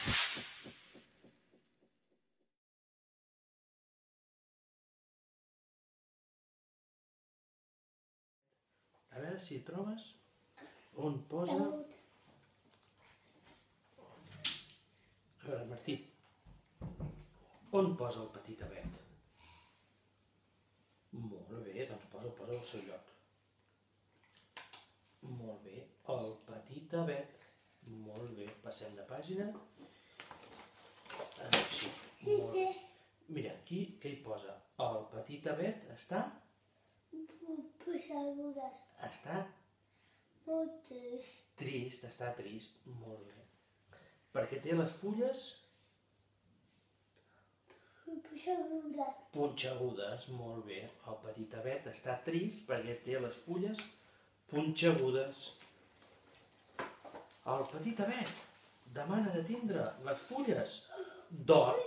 A veure si trobes on posa... A veure, Martí, on posa el petit avet? Molt bé, doncs posa al seu lloc. Molt bé, el petit avet. Molt bé, passem de pàgina. Així. Mira, aquí què hi posa? El petit avet està... Està... Trist, està trist. Molt bé. Perquè té les fulles... Punxegudes, molt bé. El petit avet està trist perquè té les fulles punxegudes. El petit avet demana de tindre les fulles d'or.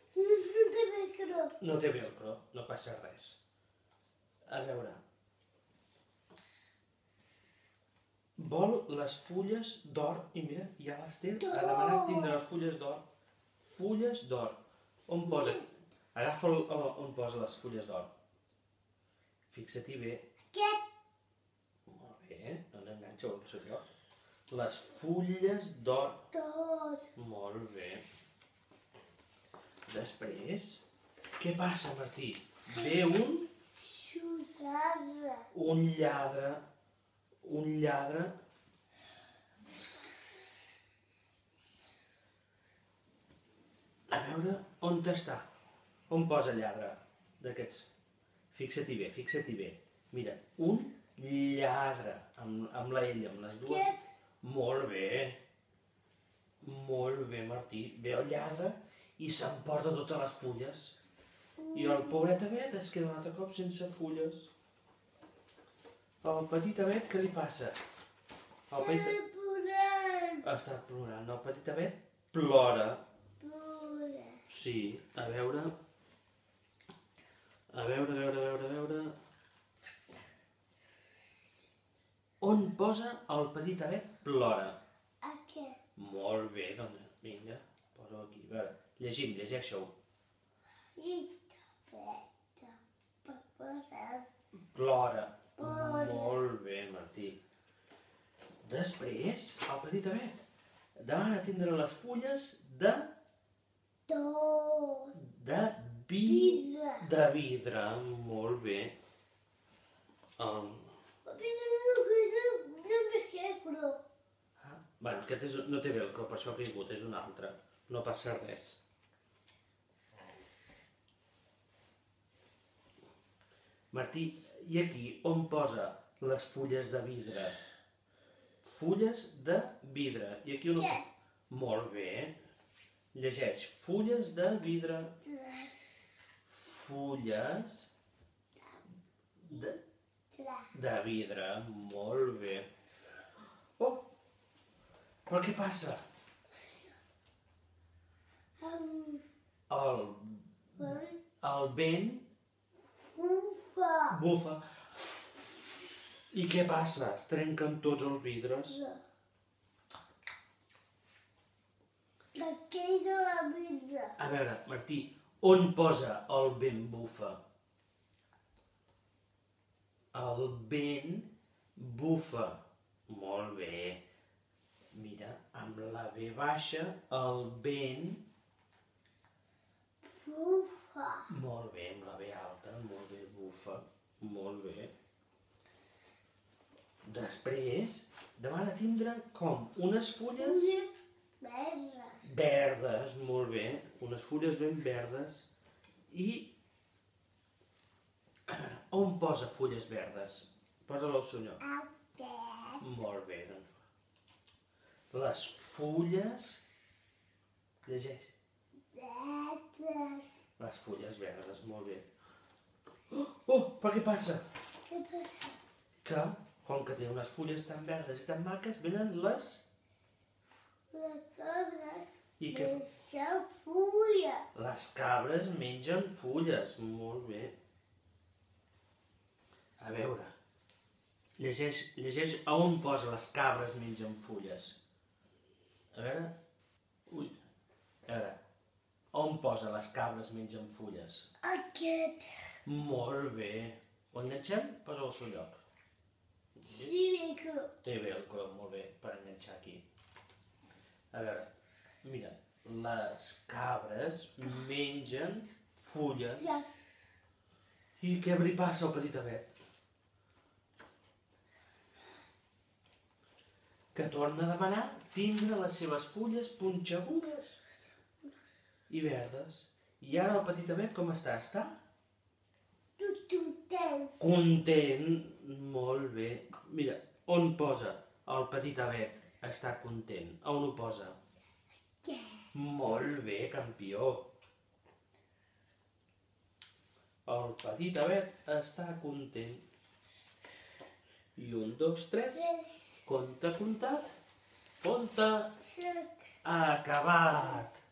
No té velcro, no passa res. A veure... Vol les fulles d'or, i mira, ja les té, ha demanat tindre les fulles d'or. Fulles d'or. On posa? Agafa on posa les fulles d'or. Fixa-t'hi bé. Molt bé, doncs enganxa al seu lloc. Les fulles d'or. Molt bé. Després, què passa, Martí? Ve un lladre. Un lladre. A veure, on està? On posa lladre d'aquests? Fixa-t'hi bé. Mira, un lladre, amb la L, amb les dues. Molt bé. Molt bé, Martí. Ve el lladre i s'emporta totes les fulles. I el pobret avet es queda un altre cop sense fulles. El petit avet, què li passa? Està plorant. El petit avet plora. Sí, a veure... A veure... On posa el petit avet plora? Aquí. Molt bé, doncs vinga, posa-ho aquí. A veure, llegeixo-ho. Plora. Molt bé, Martí. Després, el petit avet demana tindre les fulles de... De vidre. Molt bé. Bueno, aquest no té velcro, per això ha caigut, és un altre. No passa res. Martí, i aquí on posa les fulles de vidre? Fulles de vidre. I aquí on... Molt bé. Llegeix. Fulles de vidre. Fulles de vidre. Molt bé. Oh! Però què passa? El vent bufa. I què passa? Es trenquen tots els vidres? A veure, Martí, on posa el vent bufa? El vent bufa. Molt bé. Mira, amb la V baixa, el vent... Bufa. Molt bé, amb la V alta, molt bé, bufa. Molt bé. Després, demana tindre com? Unes fulles... Verdes, molt bé. Unes fulles ben verdes. I... A veure, on posa fulles verdes? Posa-la al seu lloc. Molt bé, doncs. Les fulles... Llegeix. Verdes. Les fulles verdes, molt bé. Oh, però què passa? Que, com que té unes fulles tan verdes i tan maques, venen les... Les cabres mengen fulles. Les cabres mengen fulles, molt bé. A veure, llegeix on posa les cabres mengen fulles. A veure... Ui, posa les cabres mengen fulles? Aquest. Molt bé. Ho enganxem? Posa-ho al seu lloc. Té velcro, molt bé, per enganxar aquí. A veure, mira, les cabres mengen fulles. I què li passa al petit Abet? Que torna a demanar tindre les seves fulles punxegudes i verdes. I ara el petit Abet com està? Està? Content. Molt bé. Mira, on posa el petit Abet està content? On ho posa? Molt bé, campió. El petit Abet està content. I 1, 2, 3... Compte comptat. Compte. Acabat.